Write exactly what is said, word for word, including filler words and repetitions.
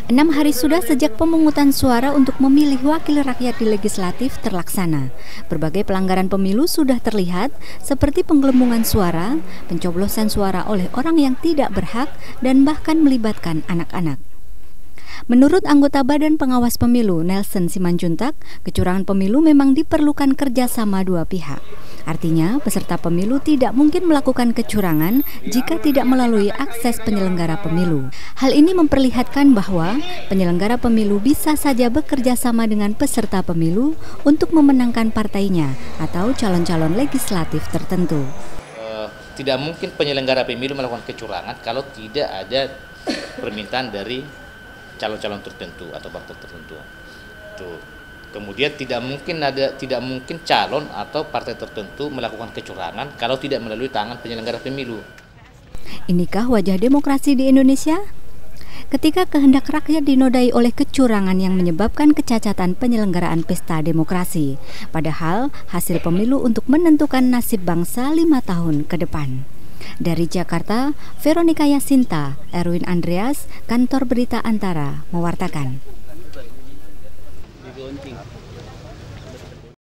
Enam hari sudah sejak pemungutan suara untuk memilih wakil rakyat di legislatif terlaksana. Berbagai pelanggaran pemilu sudah terlihat, seperti penggelembungan suara, pencoblosan suara oleh orang yang tidak berhak, dan bahkan melibatkan anak-anak. Menurut anggota Badan Pengawas Pemilu Nelson Simanjuntak, kecurangan pemilu memang diperlukan kerjasama dua pihak. Artinya, peserta pemilu tidak mungkin melakukan kecurangan jika tidak melalui akses penyelenggara pemilu. Hal ini memperlihatkan bahwa penyelenggara pemilu bisa saja bekerja sama dengan peserta pemilu untuk memenangkan partainya atau calon-calon legislatif tertentu. Uh, tidak mungkin penyelenggara pemilu melakukan kecurangan kalau tidak ada permintaan dari calon-calon tertentu atau partai tertentu. Tuh. Kemudian tidak mungkin ada tidak mungkin calon atau partai tertentu melakukan kecurangan kalau tidak melalui tangan penyelenggara pemilu. Inikah wajah demokrasi di Indonesia? Ketika kehendak rakyat dinodai oleh kecurangan yang menyebabkan kecacatan penyelenggaraan pesta demokrasi, padahal hasil pemilu untuk menentukan nasib bangsa lima tahun ke depan. Dari Jakarta, Veronica Yasinta, Erwin Andreas, Kantor Berita Antara, mewartakan.